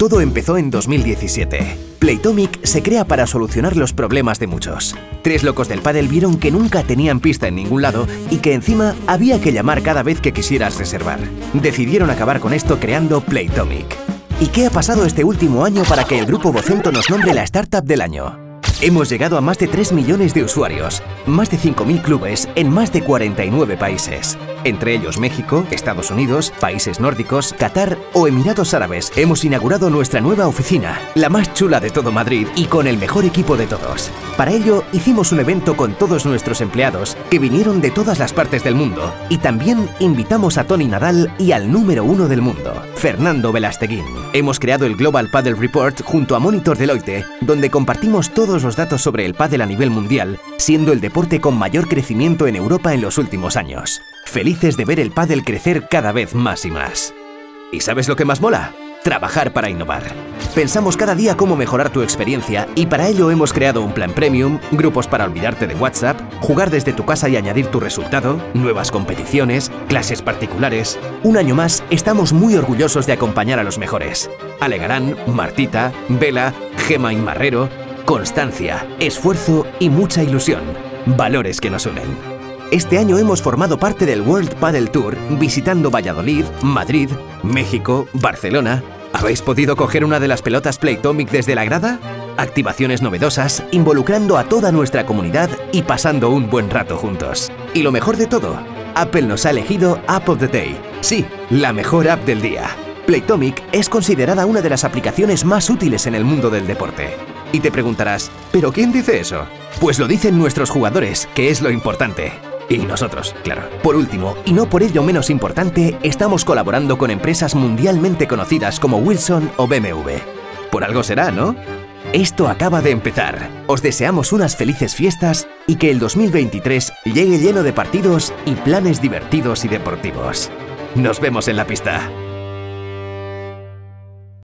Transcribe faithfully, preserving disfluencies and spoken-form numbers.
Todo empezó en dos mil diecisiete. Playtomic se crea para solucionar los problemas de muchos. Tres locos del pádel vieron que nunca tenían pista en ningún lado y que encima había que llamar cada vez que quisieras reservar. Decidieron acabar con esto creando Playtomic. ¿Y qué ha pasado este último año para que el Grupo Vocento nos nombre la Startup del Año? Hemos llegado a más de tres millones de usuarios, más de cinco mil clubes en más de cuarenta y nueve países. Entre ellos México, Estados Unidos, países nórdicos, Qatar o Emiratos Árabes. Hemos inaugurado nuestra nueva oficina, la más chula de todo Madrid y con el mejor equipo de todos. Para ello, hicimos un evento con todos nuestros empleados que vinieron de todas las partes del mundo y también invitamos a Tony Nadal y al número uno del mundo, Fernando Velasteguín. Hemos creado el Global Padel Report junto a Monitor Deloitte, donde compartimos todos los datos sobre el pádel a nivel mundial, siendo el deporte con mayor crecimiento en Europa en los últimos años. Felices de ver el pádel crecer cada vez más y más. ¿Y sabes lo que más mola? Trabajar para innovar. Pensamos cada día cómo mejorar tu experiencia y para ello hemos creado un plan premium, grupos para olvidarte de WhatsApp, jugar desde tu casa y añadir tu resultado, nuevas competiciones, clases particulares. Un año más estamos muy orgullosos de acompañar a los mejores. Alegarán, Martita, Vela, Gema Inmarrero, constancia, esfuerzo y mucha ilusión. Valores que nos unen. Este año hemos formado parte del World Padel Tour, visitando Valladolid, Madrid, México, Barcelona. ¿Habéis podido coger una de las pelotas Playtomic desde la grada? Activaciones novedosas, involucrando a toda nuestra comunidad y pasando un buen rato juntos. Y lo mejor de todo, Apple nos ha elegido App of the Day. Sí, la mejor app del día. Playtomic es considerada una de las aplicaciones más útiles en el mundo del deporte. Y te preguntarás, ¿pero quién dice eso? Pues lo dicen nuestros jugadores, que es lo importante. Y nosotros, claro. Por último, y no por ello menos importante, estamos colaborando con empresas mundialmente conocidas como Wilson o B M W. Por algo será, ¿no? Esto acaba de empezar. Os deseamos unas felices fiestas y que el dos mil veintitrés llegue lleno de partidos y planes divertidos y deportivos. Nos vemos en la pista.